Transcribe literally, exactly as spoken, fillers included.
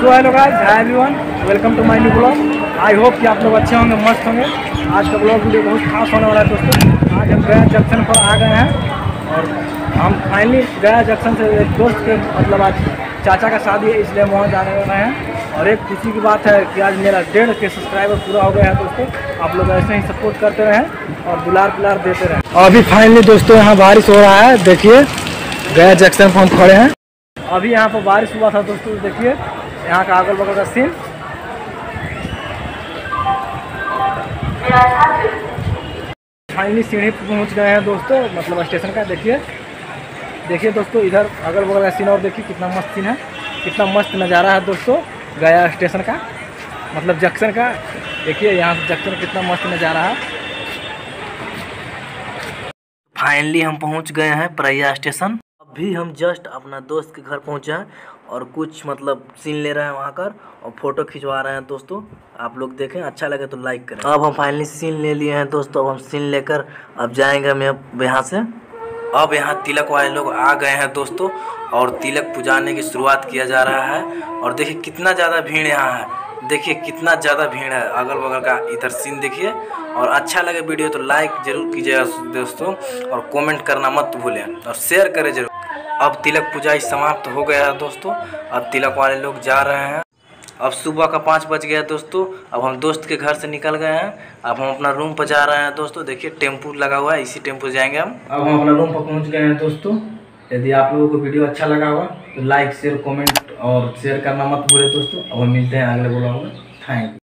So hello guys, hi everyone, welcome to my new blog. I hope कि आप लोग अच्छे होंगे, मस्त होंगे। आज का ब्लॉग वीडियो बहुत खास होने वाला है दोस्तों। आज हम गया जंक्शन पर आ गए हैं और हम फाइनली गया जंक्शन से एक दोस्त के मतलब आज चाचा का शादी है, इसलिए वहाँ जाने वाले हैं। और एक खुशी की बात है कि आज मेरा डेढ़ के सब्सक्राइबर पूरा हो गया है दोस्तों। आप लोग ऐसे ही सपोर्ट करते रहें और दुलार पुलार देते रहें। अभी फाइनली दोस्तों यहाँ बारिश हो रहा है, देखिए गया जंक्शन पर हम खड़े हैं। अभी यहाँ पर बारिश हुआ था दोस्तों, देखिए यहाँ का अगल बगल का सीन। फाइनली सीढ़ी पर पहुँच गए हैं दोस्तों, मतलब स्टेशन का। देखिए देखिए दोस्तों, इधर अगल बगल का सीन और देखिए कितना मस्त सीन है, कितना मस्त नज़ारा है दोस्तों गया स्टेशन का, मतलब जंक्शन का। देखिए यहाँ से जंक्शन कितना मस्त नज़ारा है। फाइनली हम पहुँच गए हैं परैया स्टेशन। अभी हम जस्ट अपना दोस्त के घर पहुँचे हैं और कुछ मतलब सीन ले रहे हैं वहाँ कर और फोटो खिंचवा रहे हैं दोस्तों। आप लोग देखें, अच्छा लगे तो लाइक करें। अब हम फाइनली सीन ले लिए हैं दोस्तों। अब हम सीन लेकर अब जाएंगे हम यहाँ से। अब यहाँ तिलक वाले लोग आ गए हैं दोस्तों और तिलक पुजाने की शुरुआत किया जा रहा है। और देखिए कितना ज़्यादा भीड़ यहाँ है, देखिए कितना ज़्यादा भीड़ है अगल बगल का। इधर सीन देखिए, और अच्छा लगे वीडियो तो लाइक जरूर कीजिएगा दोस्तों, और कमेंट करना मत भूलें और शेयर करें जरूर। अब तिलक पूजा समाप्त हो गया है दोस्तों। अब तिलक वाले लोग जा रहे हैं। अब सुबह का पाँच बज गया दोस्तों। अब हम दोस्त के घर से निकल गए हैं। अब हम अपना रूम पर जा रहे हैं दोस्तों। देखिए टेम्पू लगा हुआ है, इसी टेम्पू से जाएंगे हम। अब हम अपना रूम पर पहुंच गए हैं दोस्तों। यदि आप लोगों को वीडियो अच्छा लगा होगा तो लाइक शेयर कमेंट और शेयर करना मत भूलें दोस्तों। अब हम मिलते हैं अगले ब्लॉग में। Thank you.